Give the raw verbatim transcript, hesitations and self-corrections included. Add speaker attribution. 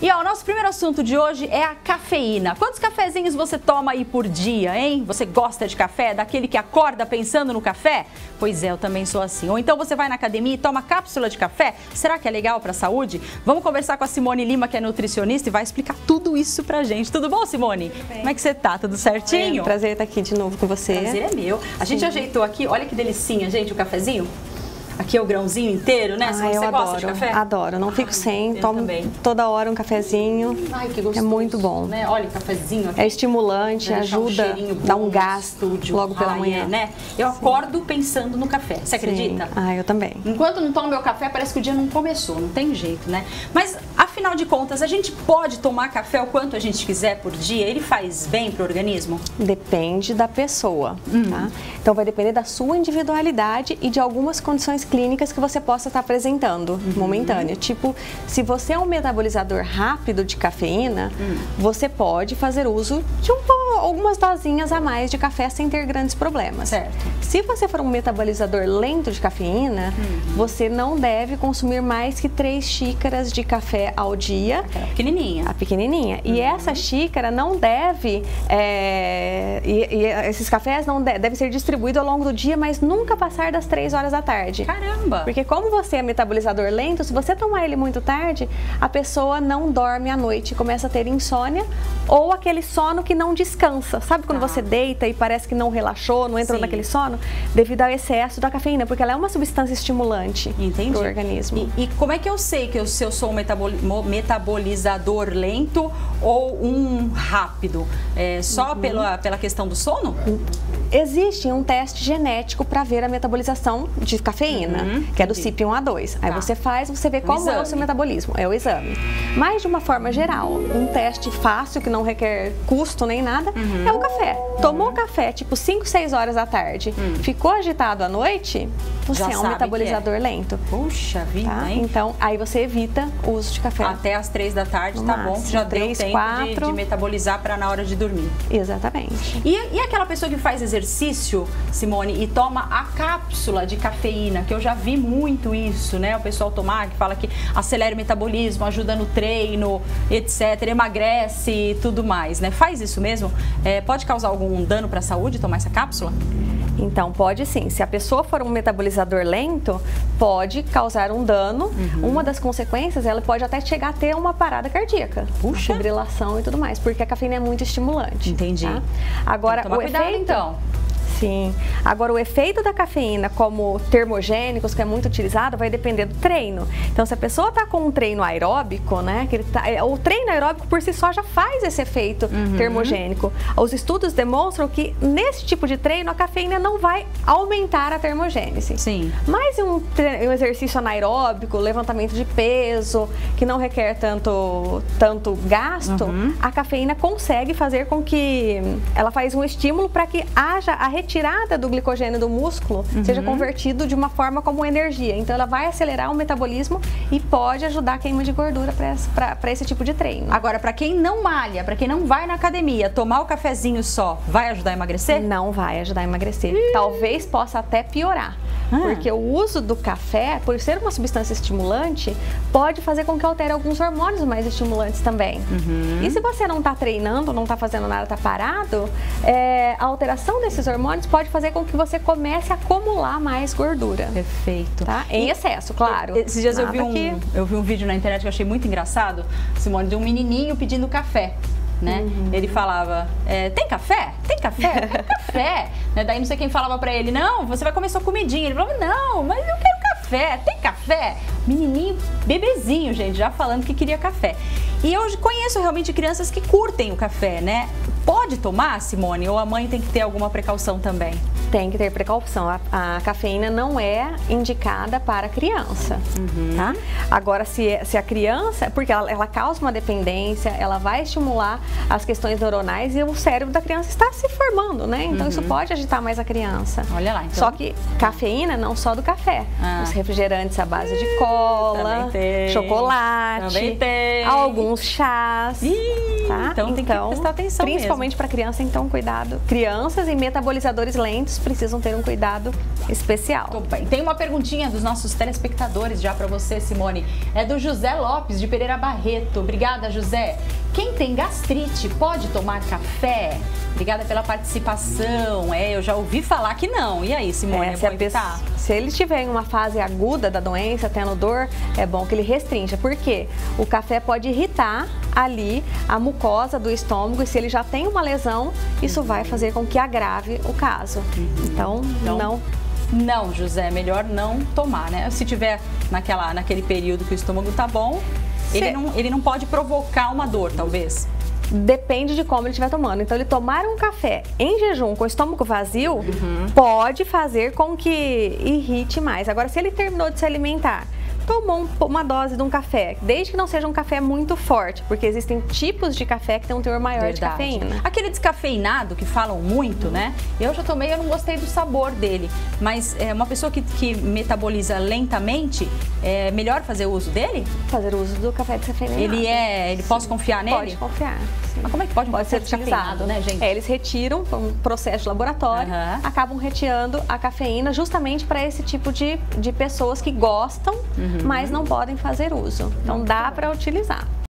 Speaker 1: E ó, o nosso primeiro assunto de hoje é a cafeína. Quantos cafezinhos você toma aí por dia, hein? Você gosta de café? Daquele que acorda pensando no café? Pois é, eu também sou assim. Ou então você vai na academia e toma cápsula de café? Será que é legal para a saúde? Vamos conversar com a Simone Lima, que é nutricionista, e vai explicar tudo isso pra gente. Tudo bom, Simone?
Speaker 2: Tudo bem.
Speaker 1: Como é que você tá? Tudo certinho?
Speaker 2: É um prazer estar aqui de novo com você.
Speaker 1: Prazer é meu. A gente
Speaker 2: Sim.
Speaker 1: ajeitou aqui, olha que delicinha, gente, o cafezinho. Aqui é o grãozinho inteiro, né?
Speaker 2: Ah,
Speaker 1: Se você
Speaker 2: eu
Speaker 1: gosta
Speaker 2: adoro,
Speaker 1: de café?
Speaker 2: adoro, não fico
Speaker 1: Ai,
Speaker 2: sem,
Speaker 1: eu
Speaker 2: tomo
Speaker 1: também.
Speaker 2: toda hora um cafezinho.
Speaker 1: Ai, que gostoso.
Speaker 2: É muito bom.
Speaker 1: Né? Olha o cafezinho aqui.
Speaker 2: É estimulante,
Speaker 1: Vai deixar um
Speaker 2: ajuda,
Speaker 1: cheirinho bom
Speaker 2: dá um
Speaker 1: no
Speaker 2: gás
Speaker 1: estúdio.
Speaker 2: logo pela
Speaker 1: Ai,
Speaker 2: manhã.
Speaker 1: é, né? Eu acordo pensando no café, você acredita?
Speaker 2: Sim. Ah, eu também.
Speaker 1: Enquanto não tomo meu café, parece que o dia não começou, não tem jeito, né? Mas, afinal de contas, a gente pode tomar café o quanto a gente quiser por dia? Ele faz bem pro organismo?
Speaker 2: Depende da pessoa,
Speaker 1: Hum.
Speaker 2: tá? Então vai depender da sua individualidade e de algumas condições clínicas que você possa estar apresentando
Speaker 1: Uhum.
Speaker 2: momentânea. Tipo, se você é um metabolizador rápido de cafeína,
Speaker 1: Hum.
Speaker 2: você pode fazer uso de um, algumas dosinhas a mais de café sem ter grandes problemas.
Speaker 1: Certo.
Speaker 2: Se você for um metabolizador lento de cafeína,
Speaker 1: Uhum.
Speaker 2: você não deve consumir mais que três xícaras de café ao dia.
Speaker 1: Aquela pequenininha.
Speaker 2: A pequenininha.
Speaker 1: Uhum.
Speaker 2: E essa xícara não deve, é, e, e esses cafés não de, devem ser distribuídos ao longo do dia, mas nunca passar das três horas da tarde.
Speaker 1: Caramba!
Speaker 2: Porque como você é metabolizador lento, se você tomar ele muito tarde, a pessoa não dorme à noite, começa a ter insônia ou aquele sono que não descansa. Sabe quando
Speaker 1: Ah.
Speaker 2: você deita e parece que não relaxou, não entrou
Speaker 1: Sim.
Speaker 2: naquele sono? Devido ao excesso da cafeína, porque ela é uma substância estimulante
Speaker 1: Entendi.
Speaker 2: para o organismo.
Speaker 1: E, e como é que eu sei que eu, se eu sou um metaboli- mo- metabolizador lento ou um rápido? É só
Speaker 2: Uhum.
Speaker 1: pela, pela questão do sono?
Speaker 2: Existe um teste genético para ver a metabolização de cafeína,
Speaker 1: Uhum,
Speaker 2: que é do
Speaker 1: entendi.
Speaker 2: C I P um A dois. Aí
Speaker 1: Tá.
Speaker 2: você faz, você vê como é o
Speaker 1: exame.
Speaker 2: seu metabolismo, é o exame. Mas de uma forma geral, um teste fácil, que não requer custo nem nada,
Speaker 1: Uhum.
Speaker 2: é o café. Tomou café tipo cinco, seis horas da tarde, ficou agitado à noite, você
Speaker 1: Hum. Já
Speaker 2: é um
Speaker 1: sabe
Speaker 2: metabolizador lento.
Speaker 1: Puxa vida,
Speaker 2: Tá?
Speaker 1: hein?
Speaker 2: Então, aí você evita o uso de café.
Speaker 1: Até as três da tarde
Speaker 2: No
Speaker 1: tá bom,
Speaker 2: máximo,
Speaker 1: já deu
Speaker 2: três,
Speaker 1: tempo de,
Speaker 2: quatro.
Speaker 1: de metabolizar para na hora de dormir.
Speaker 2: Exatamente.
Speaker 1: E, e aquela pessoa que faz exercício, Simone, e toma a cápsula de cafeína, que eu já vi muito isso, né? O pessoal tomar, que fala que acelera o metabolismo, ajuda no treino, etcétera, emagrece e tudo mais, né? Faz isso mesmo? É, pode causar algum dano para a saúde tomar essa cápsula?
Speaker 2: Então, pode sim. Se a pessoa for um metabolizador lento, pode causar um dano.
Speaker 1: Uhum.
Speaker 2: Uma das consequências, ela pode até chegar a ter uma parada cardíaca.
Speaker 1: Puxa.
Speaker 2: Fibrilação e tudo mais, porque a cafeína é muito estimulante.
Speaker 1: Entendi.
Speaker 2: Tá? Agora,
Speaker 1: Toma
Speaker 2: o
Speaker 1: cuidado,
Speaker 2: efeito...
Speaker 1: então.
Speaker 2: Sim. Agora, o efeito da cafeína como termogênicos, que é muito utilizado, vai depender do treino. Então, se a pessoa está com um treino aeróbico, né? Que ele tá, o treino aeróbico por si só já faz esse efeito
Speaker 1: Uhum.
Speaker 2: termogênico. Os estudos demonstram que nesse tipo de treino a cafeína não vai aumentar a termogênese.
Speaker 1: Sim.
Speaker 2: Mas um, tre- um exercício anaeróbico, levantamento de peso, que não requer tanto, tanto gasto,
Speaker 1: Uhum.
Speaker 2: a cafeína consegue fazer com que ela faz um estímulo para que haja a retirada do glicogênio do músculo,
Speaker 1: Uhum.
Speaker 2: seja convertido de uma forma como energia. Então ela vai acelerar o metabolismo e pode ajudar a queima de gordura para esse tipo de treino.
Speaker 1: Agora, para quem não malha, para quem não vai na academia, tomar o cafezinho só vai ajudar a emagrecer?
Speaker 2: Não vai ajudar a emagrecer. Talvez possa até piorar.
Speaker 1: Ah.
Speaker 2: Porque o uso do café, por ser uma substância estimulante, pode fazer com que altere alguns hormônios mais estimulantes também.
Speaker 1: Uhum.
Speaker 2: E se você não está treinando, não está fazendo nada, está parado, é, a alteração desses hormônios pode fazer com que você comece a acumular mais gordura.
Speaker 1: Perfeito.
Speaker 2: Tá? Em excesso, claro.
Speaker 1: Esses dias eu vi,
Speaker 2: Nada
Speaker 1: um,
Speaker 2: que-
Speaker 1: eu vi um vídeo na internet que eu achei muito engraçado, Simone, de um menininho pedindo café. Né?
Speaker 2: Uhum.
Speaker 1: Ele falava, é, tem café? Tem café? Tem café? Né? Daí não sei quem falava pra ele, não, você vai comer sua comidinha. Ele falava, não, mas eu quero café, tem café? Menininho, bebezinho, gente, já falando que queria café. E eu conheço realmente crianças que curtem o café, né? Pode tomar, Simone, ou a mãe tem que ter alguma precaução também?
Speaker 2: Tem que ter precaução. A, a cafeína não é indicada para criança,
Speaker 1: Uhum.
Speaker 2: tá? Agora, se, se a criança... Porque ela, ela causa uma dependência, ela vai estimular as questões neuronais e o cérebro da criança está se formando, né? Então, isso pode agitar mais a criança.
Speaker 1: Olha lá, então.
Speaker 2: Só que cafeína não só do café.
Speaker 1: Ah.
Speaker 2: Os refrigerantes à base de cola,
Speaker 1: Também tem.
Speaker 2: chocolate,
Speaker 1: Também tem.
Speaker 2: alguns chás.
Speaker 1: Ih,
Speaker 2: tá?
Speaker 1: então tem que prestar atenção mesmo.
Speaker 2: principalmente para criança, então cuidado. Crianças e metabolizadores lentos precisam ter um cuidado especial.
Speaker 1: Tudo bem. Tem uma perguntinha dos nossos telespectadores já para você, Simone. É do José Lopes, de Pereira Barreto. Obrigada, José. Quem tem gastrite pode tomar café? Obrigada pela participação. É, eu já ouvi falar que não. E aí, Simone, é, é
Speaker 2: se,
Speaker 1: bom evitar?
Speaker 2: Se ele estiver em uma fase aguda da doença, tendo dor, é bom que ele restrinja. Por quê? O café pode irritar ali a mucosa do estômago e se ele já tem uma lesão, isso vai fazer com que agrave o caso. Então, então não...
Speaker 1: Não, José, é melhor não tomar, né? Se tiver naquela, naquele período que o estômago tá bom, ele não, ele não pode provocar uma dor, talvez.
Speaker 2: Depende de como ele estiver tomando. Então, ele tomar um café em jejum com o estômago vazio, uhum. pode fazer com que irrite mais. Agora, se ele terminou de se alimentar, tomou uma dose de um café, desde que não seja um café muito forte, porque existem tipos de café que tem um teor maior Verdade. de cafeína.
Speaker 1: Aquele descafeinado que falam muito, né? Eu já tomei, eu não gostei do sabor dele, mas é uma pessoa que, que metaboliza lentamente, é melhor fazer uso dele?
Speaker 2: Fazer uso do café descafeinado.
Speaker 1: Ele é, ele posso confiar nele?
Speaker 2: Pode confiar. Sim.
Speaker 1: Mas como é que pode um
Speaker 2: pode ser descafeinado,
Speaker 1: né, gente?
Speaker 2: É, eles retiram um processo de laboratório, uhum. acabam retirando a cafeína justamente para esse tipo de, de pessoas que gostam, uhum. mas não podem fazer uso. Então dá para utilizar.